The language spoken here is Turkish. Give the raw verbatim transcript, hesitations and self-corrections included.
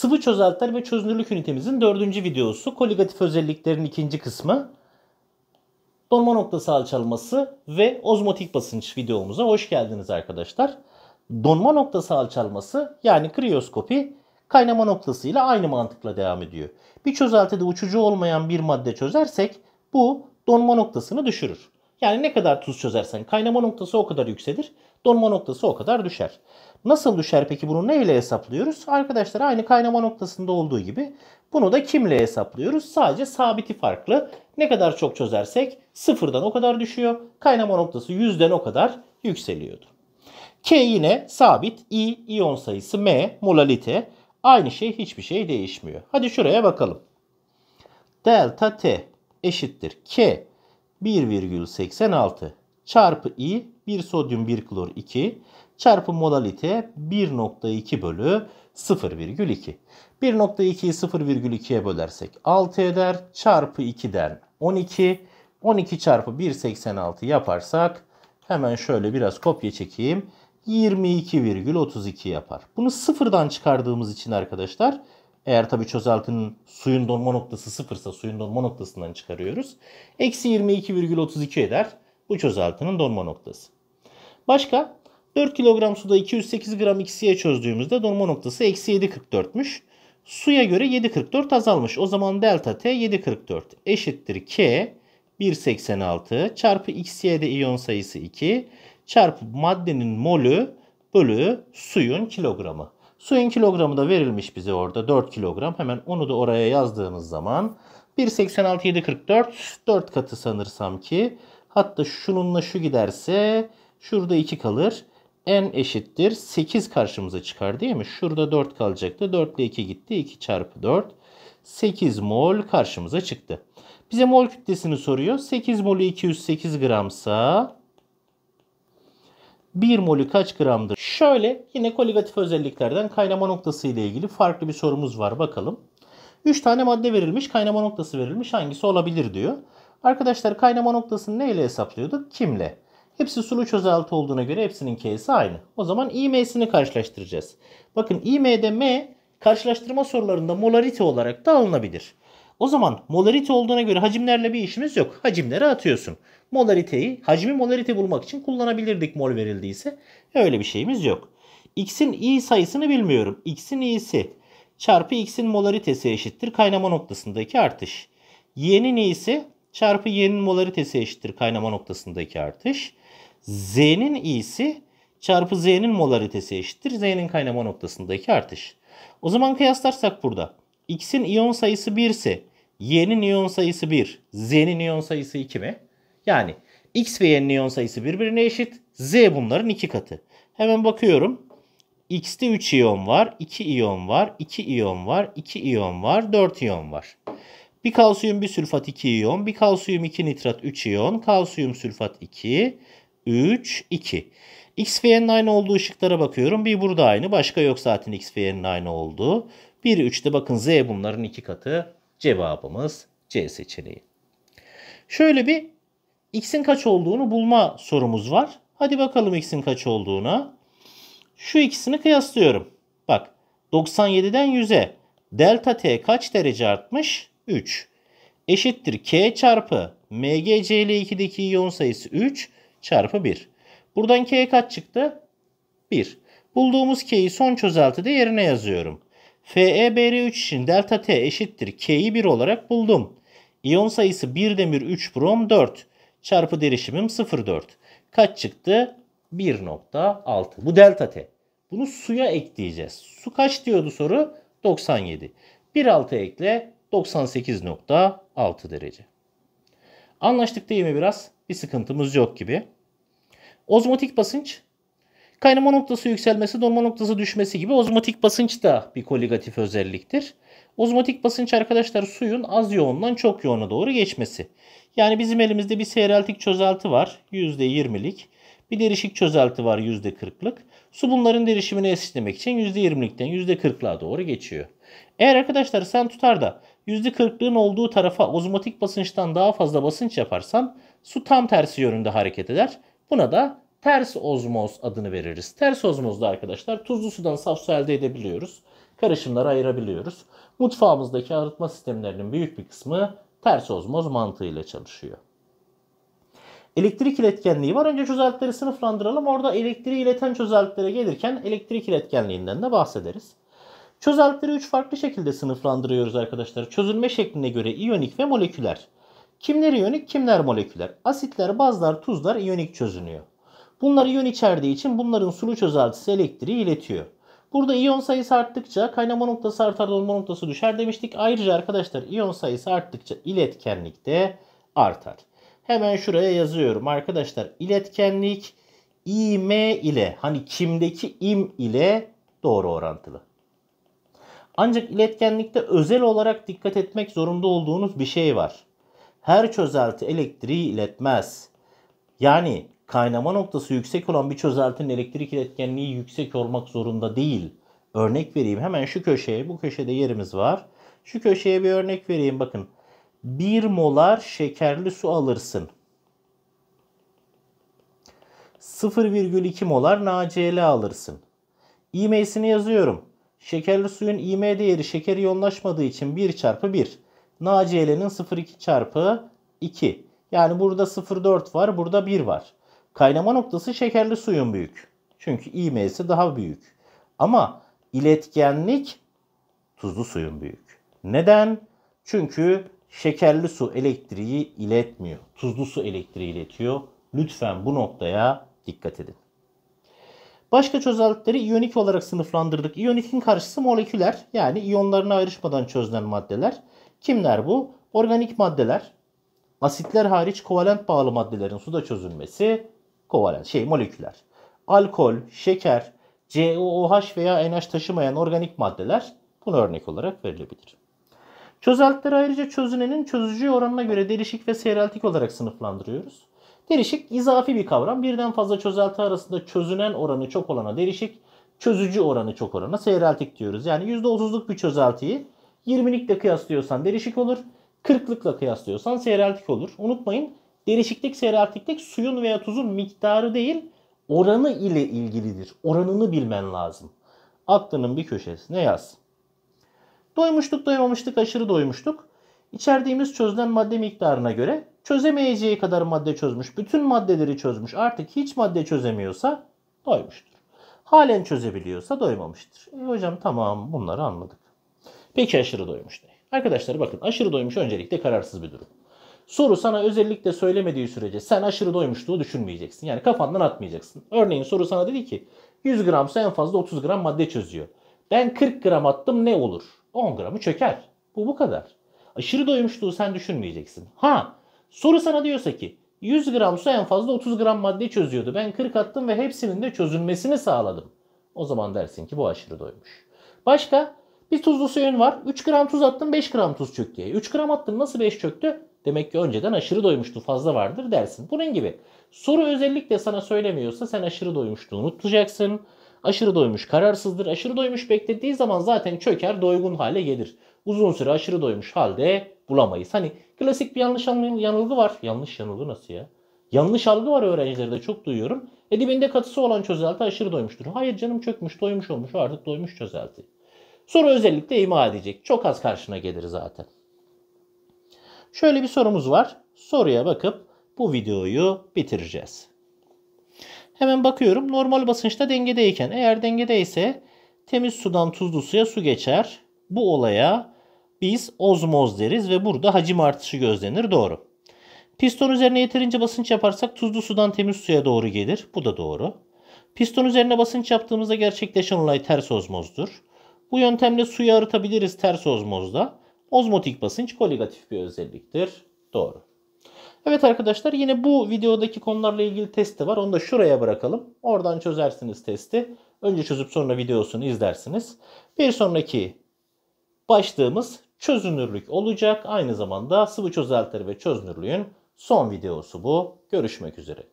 Sıvı çözeltiler ve çözünürlük ünitemizin dördüncü videosu. Koligatif özelliklerin ikinci kısmı. Donma noktası alçalması ve ozmotik basınç videomuza hoş geldiniz arkadaşlar. Donma noktası alçalması yani kriyoskopi kaynama noktasıyla aynı mantıkla devam ediyor. Bir çözeltide uçucu olmayan bir madde çözersek bu donma noktasını düşürür. Yani ne kadar tuz çözersen kaynama noktası o kadar yükselir, donma noktası o kadar düşer. Nasıl düşer peki, bunu neyle hesaplıyoruz? Arkadaşlar aynı kaynama noktasında olduğu gibi bunu da kimle hesaplıyoruz? Sadece sabiti farklı. Ne kadar çok çözersek sıfırdan o kadar düşüyor. Kaynama noktası yüzden o kadar yükseliyordu. K yine sabit. I iyon sayısı, M molalite. Aynı şey, hiçbir şey değişmiyor. Hadi şuraya bakalım. Delta T eşittir K bir virgül seksen altı çarpı I bir sodyum bir klor iki çarpı molalite bir nokta iki bölü sıfır virgül iki. bir nokta ikiyi sıfır virgül ikiye bölersek altı eder. Çarpı ikiden on iki. on iki çarpı bir virgül seksen altı yaparsak hemen şöyle biraz kopya çekeyim. yirmi iki virgül otuz iki yapar. Bunu sıfırdan çıkardığımız için arkadaşlar, eğer tabii çözeltinin suyun donma noktası sıfırsa suyun donma noktasından çıkarıyoruz. Eksi yirmi iki virgül otuz iki eder bu çözeltinin donma noktası. Başka? dört kilogram suda iki yüz sekiz gram X'ye çözdüğümüzde donma noktası eksi yedi virgül kırk dört'müş. Suya göre yedi virgül kırk dört azalmış. O zaman delta T yedi virgül kırk dört eşittir K bir virgül seksen altı çarpı X'ye iyon sayısı iki çarpı maddenin molü bölü suyun kilogramı. Suyun kilogramı da verilmiş bize orada dört kilogram. Hemen onu da oraya yazdığımız zaman bir virgül seksen altı yedi virgül kırk dört dört katı sanırsam ki. Hatta şununla şu giderse şurada iki kalır. N eşittir sekiz karşımıza çıkar değil mi? Şurada dört kalacaktı. dört ile iki gitti. iki çarpı dört. sekiz mol karşımıza çıktı. Bize mol kütlesini soruyor. sekiz molü iki yüz sekiz gramsa bir molü kaç gramdır? Şöyle yine koligatif özelliklerden kaynama noktası ile ilgili farklı bir sorumuz var. Bakalım. üç tane madde verilmiş. Kaynama noktası verilmiş. Hangisi olabilir diyor. Arkadaşlar kaynama noktasını neyle hesaplıyorduk? Kimle? Hepsi sulu çözelti olduğuna göre hepsinin K'si aynı. O zaman I M'sini karşılaştıracağız. Bakın I M'de M karşılaştırma sorularında molarite olarak da alınabilir. O zaman molarite olduğuna göre hacimlerle bir işimiz yok. Hacimleri atıyorsun. Molariteyi, hacmi molarite bulmak için kullanabilirdik mol verildiyse. Öyle bir şeyimiz yok. X'in I sayısını bilmiyorum. X'in I'si çarpı X'in molaritesi eşittir kaynama noktasındaki artış. Y'nin I'si çarpı Y'nin molaritesi eşittir kaynama noktasındaki artış. Z'nin I'si çarpı Z'nin molaritesi eşittir Z'nin kaynama noktasındaki artış. O zaman kıyaslarsak burada X'in iyon sayısı bir ise Y'nin iyon sayısı bir, Z'nin iyon sayısı iki mi? Yani X ve Y'nin iyon sayısı birbirine eşit. Z bunların iki katı. Hemen bakıyorum. X'te üç iyon var, iki iyon var, iki iyon var, iki iyon var, dört iyon var. Bir kalsiyum bir sülfat iki iyon, bir kalsiyum iki nitrat üç iyon, kalsiyum sülfat iki, üç, iki. X ve Y'nin aynı olduğu ışıklara bakıyorum. Bir burada aynı, başka yok zaten X ve Y'nin aynı olduğu. bir, üçte bakın Z bunların iki katı. Cevabımız C seçeneği. Şöyle bir X'in kaç olduğunu bulma sorumuz var. Hadi bakalım X'in kaç olduğuna. Şu ikisini kıyaslıyorum. Bak doksan yediden yüze delta T kaç derece artmış? üç. Eşittir K çarpı M G C L iki'deki iyon sayısı üç çarpı bir. Buradan K kaç çıktı? bir. Bulduğumuz K'yi son çözeltide yerine yazıyorum. F E B R üç için delta T eşittir K'yi bir olarak buldum. İyon sayısı bir demir üç brom dört çarpı derişimim sıfır virgül dört. Kaç çıktı? bir nokta altı. Bu delta T. Bunu suya ekleyeceğiz. Su kaç diyordu soru? doksan yedi. bir altı ekle doksan sekiz nokta altı derece. Anlaştık değil mi biraz? Bir sıkıntımız yok gibi. Ozmotik basınç. Kaynama noktası yükselmesi, donma noktası düşmesi gibi ozmotik basınç da bir koligatif özelliktir. Ozmotik basınç arkadaşlar suyun az yoğundan çok yoğuna doğru geçmesi. Yani bizim elimizde bir seyreltik çözelti var yüzde yirmilik. Bir derişik çözelti var yüzde kırklık. Su bunların derişimini eşitlemek için yüzde yirmilikten yüzde kırklığa doğru geçiyor. Eğer arkadaşlar sen tutar da yüzde kırklığın olduğu tarafa ozmotik basınçtan daha fazla basınç yaparsan su tam tersi yönünde hareket eder. Buna da ters ozmoz adını veririz. Ters ozmozda arkadaşlar tuzlu sudan saf su elde edebiliyoruz. karışımlara ayırabiliyoruz. Mutfağımızdaki arıtma sistemlerinin büyük bir kısmı ters ozmoz mantığıyla çalışıyor. Elektrik iletkenliği var. Önce çözeltileri sınıflandıralım. Orada elektriği ileten çözeltilere gelirken elektrik iletkenliğinden de bahsederiz. Çözeltileri üç farklı şekilde sınıflandırıyoruz arkadaşlar. Çözülme şekline göre iyonik ve moleküler. Kimler iyonik, kimler moleküler? Asitler, bazlar, tuzlar iyonik çözünüyor. Bunlar iyon içerdiği için bunların sulu çözeltisi elektriği iletiyor. Burada iyon sayısı arttıkça kaynama noktası artar, dolma noktası düşer demiştik. Ayrıca arkadaşlar iyon sayısı arttıkça iletkenlik de artar. Hemen şuraya yazıyorum arkadaşlar. İletkenlik İm ile, hani kimdeki im ile doğru orantılı. Ancak iletkenlikte özel olarak dikkat etmek zorunda olduğunuz bir şey var. Her çözelti elektriği iletmez. Yani kaynama noktası yüksek olan bir çözeltinin elektrik iletkenliği yüksek olmak zorunda değil. Örnek vereyim hemen şu köşeye. Bu köşede yerimiz var. Şu köşeye bir örnek vereyim bakın. bir molar şekerli su alırsın. sıfır virgül iki molar NaCl alırsın. İm'sini yazıyorum. Şekerli suyun İm değeri şeker iyonlaşmadığı için bir çarpı bir. NaCl'nin sıfır virgül iki çarpı iki. Yani burada sıfır virgül dört var, burada bir var. Kaynama noktası şekerli suyun büyük. Çünkü İm'si daha büyük. Ama iletkenlik tuzlu suyun büyük. Neden? Çünkü şekerli su elektriği iletmiyor. Tuzlu su elektriği iletiyor. Lütfen bu noktaya dikkat edin. Başka çözeltileri iyonik olarak sınıflandırdık. İyonikin karşısı moleküler, yani iyonlarına ayrışmadan çözülen maddeler. Kimler bu? Organik maddeler. Asitler hariç kovalent bağlı maddelerin suda çözülmesi kovalent şey moleküler. Alkol, şeker, C O O H veya N H taşımayan organik maddeler buna örnek olarak verilebilir. Çözeltileri ayrıca çözünenin çözücü oranına göre derişik ve seyreltik olarak sınıflandırıyoruz. Derişik izafi bir kavram. Birden fazla çözelti arasında çözünen oranı çok olana derişik, çözücü oranı çok olana seyreltik diyoruz. Yani yüzde otuzluk bir çözeltiyi yirmilikle kıyaslıyorsan derişik olur, kırklıkla kıyaslıyorsan seyreltik olur. Unutmayın, derişiklik, seyreltiklik suyun veya tuzun miktarı değil, oranı ile ilgilidir. Oranını bilmen lazım. Aklının bir köşesine yaz. Doymuşluk, doymamışlık, aşırı doymuşluk. İçerdiğimiz çözülen madde miktarına göre çözemeyeceği kadar madde çözmüş, bütün maddeleri çözmüş, artık hiç madde çözemiyorsa doymuştur. Halen çözebiliyorsa doymamıştır. E hocam tamam, bunları anladık. Peki aşırı doymuş ne? Arkadaşlar bakın, aşırı doymuş öncelikle kararsız bir durum. Soru sana özellikle söylemediği sürece sen aşırı doymuşluğu düşünmeyeceksin. Yani kafandan atmayacaksın. Örneğin soru sana dedi ki yüz gramsa en fazla otuz gram madde çözüyor. Ben kırk gram attım, ne olur? on gramı çöker. Bu bu kadar. Aşırı doymuşluğu sen düşünmeyeceksin. Ha, soru sana diyorsa ki yüz gram su en fazla otuz gram madde çözüyordu. Ben kırk attım ve hepsinin de çözülmesini sağladım. O zaman dersin ki bu aşırı doymuş. Başka bir tuzlu suyun var. üç gram tuz attım, beş gram tuz çöktü. üç gram attın, nasıl beş çöktü? Demek ki önceden aşırı doymuştu, fazla vardır dersin. Bunun gibi. Soru özellikle sana söylemiyorsa sen aşırı doymuşluğu unutacaksın. Aşırı doymuş kararsızdır. Aşırı doymuş beklediği zaman zaten çöker, doygun hale gelir. Uzun süre aşırı doymuş halde bulamayız. Hani klasik bir yanlış yanılgı var. Yanlış yanılgı nasıl ya? Yanlış algı var öğrencilerde, çok duyuyorum. E dibinde katısı olan çözelti aşırı doymuştur. Hayır canım, çökmüş, doymuş olmuş, artık doymuş çözelti. Soru özellikle ima edecek. Çok az karşına gelir zaten. Şöyle bir sorumuz var. Soruya bakıp bu videoyu bitireceğiz. Hemen bakıyorum. Normal basınçta dengedeyken, eğer dengedeyse temiz sudan tuzlu suya su geçer. Bu olaya biz ozmoz deriz ve burada hacim artışı gözlenir. Doğru. Piston üzerine yeterince basınç yaparsak tuzlu sudan temiz suya doğru gelir. Bu da doğru. Piston üzerine basınç yaptığımızda gerçekleşen olay ters ozmozdur. Bu yöntemle suyu arıtabiliriz ters ozmozda. Ozmotik basınç koligatif bir özelliktir. Doğru. Evet arkadaşlar, yine bu videodaki konularla ilgili test de var. Onu da şuraya bırakalım. Oradan çözersiniz testi. Önce çözüp sonra videosunu izlersiniz. Bir sonraki başlığımız çözünürlük olacak. Aynı zamanda sıvı çözeltileri ve çözünürlüğün son videosu bu. Görüşmek üzere.